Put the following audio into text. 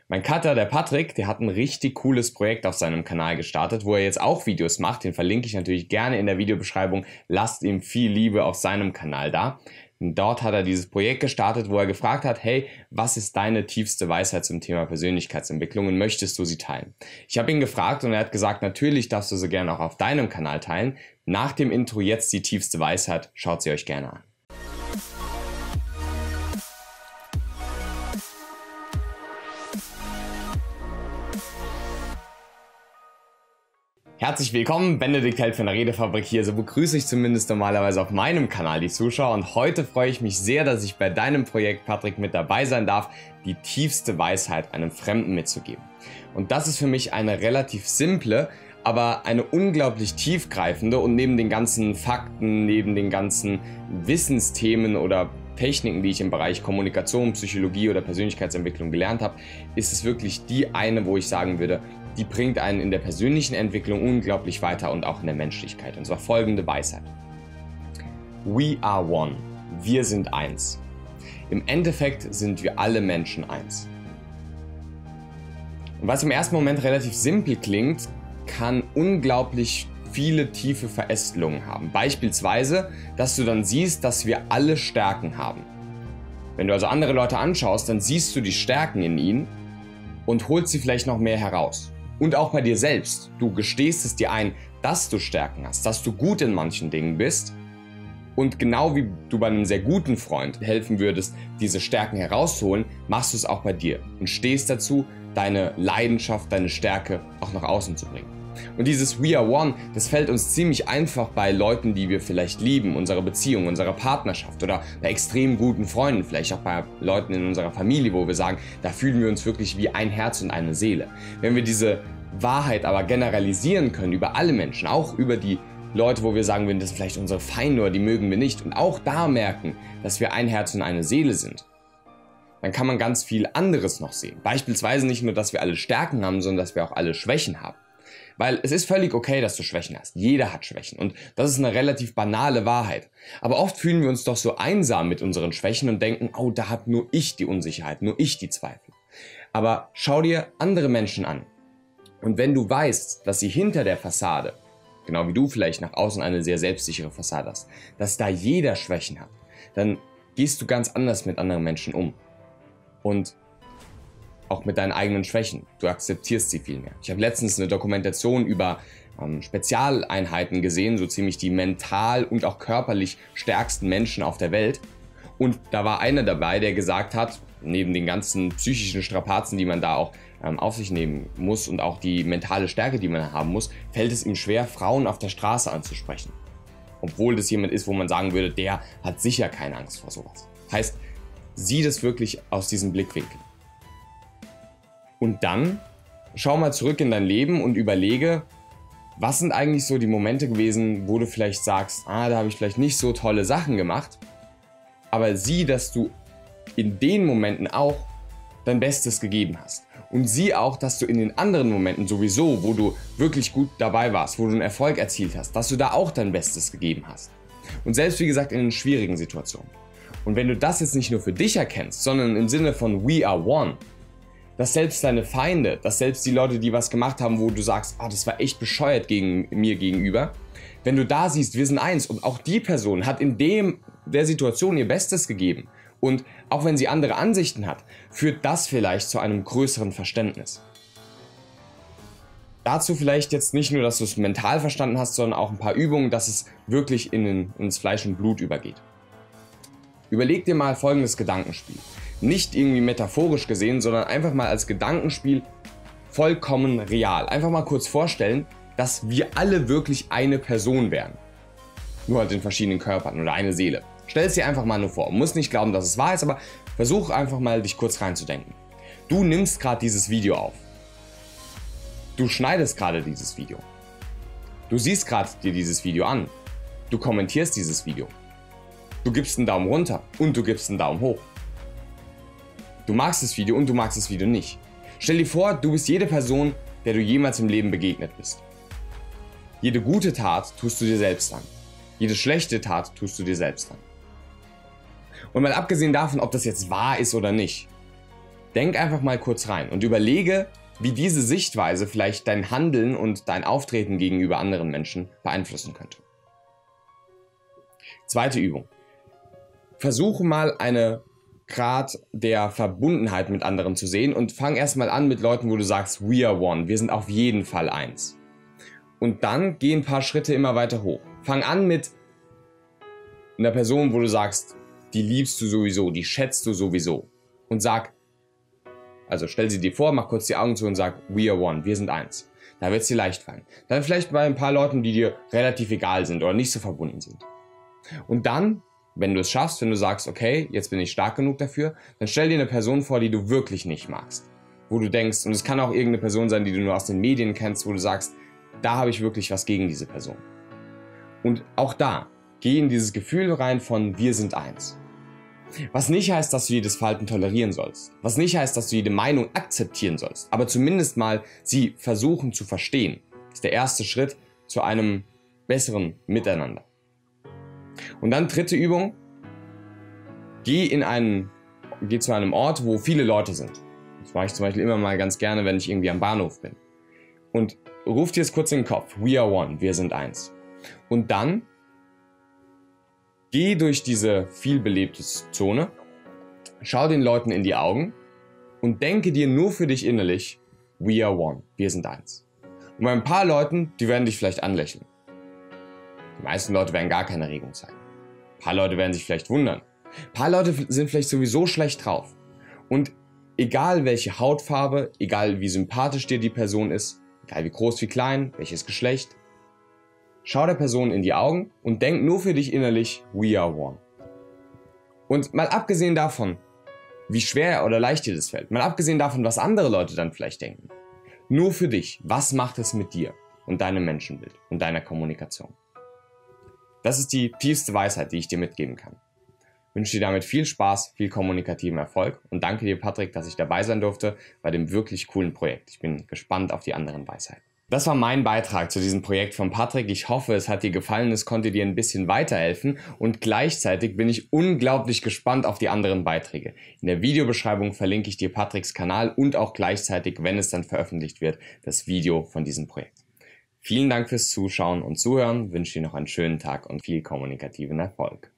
Mein Cutter, der Patrick, der hat ein richtig cooles Projekt auf seinem Kanal gestartet, wo er jetzt auch Videos macht. Den verlinke ich natürlich gerne in der Videobeschreibung. Lasst ihm viel Liebe auf seinem Kanal da. Und dort hat er dieses Projekt gestartet, wo er gefragt hat, hey, was ist deine tiefste Weisheit zum Thema Persönlichkeitsentwicklung und möchtest du sie teilen? Ich habe ihn gefragt und er hat gesagt, natürlich darfst du sie gerne auch auf deinem Kanal teilen. Nach dem Intro jetzt die tiefste Weisheit, schaut sie euch gerne an. Herzlich willkommen, Benedikt Held von der Redefabrik hier. So begrüße ich zumindest normalerweise auf meinem Kanal die Zuschauer und heute freue ich mich sehr, dass ich bei deinem Projekt, Patrick, mit dabei sein darf, die tiefste Weisheit einem Fremden mitzugeben. Und das ist für mich eine relativ simple, aber eine unglaublich tiefgreifende und neben den ganzen Fakten, neben den ganzen Wissensthemen oder Techniken, die ich im Bereich Kommunikation, Psychologie oder Persönlichkeitsentwicklung gelernt habe, ist es wirklich die eine, wo ich sagen würde, die bringt einen in der persönlichen Entwicklung unglaublich weiter und auch in der Menschlichkeit. Und zwar folgende Weisheit. We are one. Wir sind eins. Im Endeffekt sind wir alle Menschen eins. Und was im ersten Moment relativ simpel klingt, kann unglaublich viele tiefe Verästelungen haben. Beispielsweise, dass du dann siehst, dass wir alle Stärken haben. Wenn du also andere Leute anschaust, dann siehst du die Stärken in ihnen und holst sie vielleicht noch mehr heraus. Und auch bei dir selbst. Du gestehst es dir ein, dass du Stärken hast, dass du gut in manchen Dingen bist. Und genau wie du bei einem sehr guten Freund helfen würdest, diese Stärken herauszuholen, machst du es auch bei dir und stehst dazu, deine Leidenschaft, deine Stärke auch nach außen zu bringen. Und dieses We are one, das fällt uns ziemlich einfach bei Leuten, die wir vielleicht lieben, unserer Beziehung, unserer Partnerschaft oder bei extrem guten Freunden, vielleicht auch bei Leuten in unserer Familie, wo wir sagen, da fühlen wir uns wirklich wie ein Herz und eine Seele. Wenn wir diese Wahrheit aber generalisieren können über alle Menschen, auch über die Leute, wo wir sagen würden, das sind vielleicht unsere Feinde oder die mögen wir nicht und auch da merken, dass wir ein Herz und eine Seele sind, dann kann man ganz viel anderes noch sehen. Beispielsweise nicht nur, dass wir alle Stärken haben, sondern dass wir auch alle Schwächen haben. Weil es ist völlig okay, dass du Schwächen hast. Jeder hat Schwächen und das ist eine relativ banale Wahrheit. Aber oft fühlen wir uns doch so einsam mit unseren Schwächen und denken, oh, da hat nur ich die Unsicherheit, nur ich die Zweifel. Aber schau dir andere Menschen an. Und wenn du weißt, dass sie hinter der Fassade, genau wie du vielleicht nach außen eine sehr selbstsichere Fassade hast, dass da jeder Schwächen hat, dann gehst du ganz anders mit anderen Menschen um. Und auch mit deinen eigenen Schwächen. Du akzeptierst sie viel mehr. Ich habe letztens eine Dokumentation über Spezialeinheiten gesehen, so ziemlich die mental und auch körperlich stärksten Menschen auf der Welt. Und da war einer dabei, der gesagt hat, neben den ganzen psychischen Strapazen, die man da auch auf sich nehmen muss und auch die mentale Stärke, die man haben muss, fällt es ihm schwer, Frauen auf der Straße anzusprechen. Obwohl das jemand ist, wo man sagen würde, der hat sicher keine Angst vor sowas. Heißt, sieh das wirklich aus diesem Blickwinkel. Und dann schau mal zurück in dein Leben und überlege, was sind eigentlich so die Momente gewesen, wo du vielleicht sagst, da habe ich vielleicht nicht so tolle Sachen gemacht, aber sieh, dass du in den Momenten auch dein Bestes gegeben hast. Und sieh auch, dass du in den anderen Momenten sowieso, wo du wirklich gut dabei warst, wo du einen Erfolg erzielt hast, dass du da auch dein Bestes gegeben hast. Und selbst wie gesagt in den schwierigen Situationen. Und wenn du das jetzt nicht nur für dich erkennst, sondern im Sinne von We are one, dass selbst deine Feinde, dass selbst die Leute, die was gemacht haben, wo du sagst, das war echt bescheuert mir gegenüber, wenn du da siehst, wir sind eins und auch die Person hat in der Situation ihr Bestes gegeben und auch wenn sie andere Ansichten hat, führt das vielleicht zu einem größeren Verständnis. Dazu vielleicht jetzt nicht nur, dass du es mental verstanden hast, sondern auch ein paar Übungen, dass es wirklich ins Fleisch und Blut übergeht. Überleg dir mal folgendes Gedankenspiel. Nicht irgendwie metaphorisch gesehen, sondern einfach mal als Gedankenspiel vollkommen real. Einfach mal kurz vorstellen, dass wir alle wirklich eine Person wären. Nur halt in verschiedenen Körpern oder eine Seele. Stell es dir einfach mal nur vor. Du musst nicht glauben, dass es wahr ist, aber versuch einfach mal, dich kurz reinzudenken. Du nimmst gerade dieses Video auf. Du schneidest gerade dieses Video. Du siehst gerade dir dieses Video an. Du kommentierst dieses Video. Du gibst einen Daumen runter und du gibst einen Daumen hoch. Du magst das Video und du magst das Video nicht. Stell dir vor, du bist jede Person, der du jemals im Leben begegnet bist. Jede gute Tat tust du dir selbst an. Jede schlechte Tat tust du dir selbst an. Und mal abgesehen davon, ob das jetzt wahr ist oder nicht, denk einfach mal kurz rein und überlege, wie diese Sichtweise vielleicht dein Handeln und dein Auftreten gegenüber anderen Menschen beeinflussen könnte. Zweite Übung. Versuche mal eine Grad der Verbundenheit mit anderen zu sehen und fang erstmal an mit Leuten, wo du sagst, we are one, wir sind auf jeden Fall eins. Und dann geh ein paar Schritte immer weiter hoch. Fang an mit einer Person, wo du sagst, die liebst du sowieso, die schätzt du sowieso. Und sag, also stell sie dir vor, mach kurz die Augen zu und sag, we are one, wir sind eins. Da wird es dir leicht fallen. Dann vielleicht bei ein paar Leuten, die dir relativ egal sind oder nicht so verbunden sind. Und dann, wenn du es schaffst, wenn du sagst, okay, jetzt bin ich stark genug dafür, dann stell dir eine Person vor, die du wirklich nicht magst. Wo du denkst, und es kann auch irgendeine Person sein, die du nur aus den Medien kennst, wo du sagst, da habe ich wirklich was gegen diese Person. Und auch da, geh in dieses Gefühl rein von wir sind eins. Was nicht heißt, dass du jedes Verhalten tolerieren sollst. Was nicht heißt, dass du jede Meinung akzeptieren sollst. Aber zumindest mal sie versuchen zu verstehen. Das ist der erste Schritt zu einem besseren Miteinander. Und dann dritte Übung. Geh zu einem Ort, wo viele Leute sind. Das mache ich zum Beispiel immer mal ganz gerne, wenn ich irgendwie am Bahnhof bin. Und ruf dir jetzt kurz in den Kopf. We are one. Wir sind eins. Und dann geh durch diese vielbelebte Zone, schau den Leuten in die Augen und denke dir nur für dich innerlich, we are one, wir sind eins. Und bei ein paar Leuten, die werden dich vielleicht anlächeln. Die meisten Leute werden gar keine Regung zeigen. Ein paar Leute werden sich vielleicht wundern. Ein paar Leute sind vielleicht sowieso schlecht drauf. Und egal welche Hautfarbe, egal wie sympathisch dir die Person ist, egal wie groß, wie klein, welches Geschlecht, schau der Person in die Augen und denk nur für dich innerlich, we are one. Und mal abgesehen davon, wie schwer oder leicht dir das fällt, mal abgesehen davon, was andere Leute dann vielleicht denken, nur für dich, was macht es mit dir und deinem Menschenbild und deiner Kommunikation? Das ist die tiefste Weisheit, die ich dir mitgeben kann. Ich wünsche dir damit viel Spaß, viel kommunikativen Erfolg und danke dir, Patrick, dass ich dabei sein durfte bei dem wirklich coolen Projekt. Ich bin gespannt auf die anderen Weisheiten. Das war mein Beitrag zu diesem Projekt von Patrick. Ich hoffe, es hat dir gefallen, es konnte dir ein bisschen weiterhelfen und gleichzeitig bin ich unglaublich gespannt auf die anderen Beiträge. In der Videobeschreibung verlinke ich dir Patricks Kanal und auch gleichzeitig, wenn es dann veröffentlicht wird, das Video von diesem Projekt. Vielen Dank fürs Zuschauen und Zuhören, wünsche dir noch einen schönen Tag und viel kommunikativen Erfolg.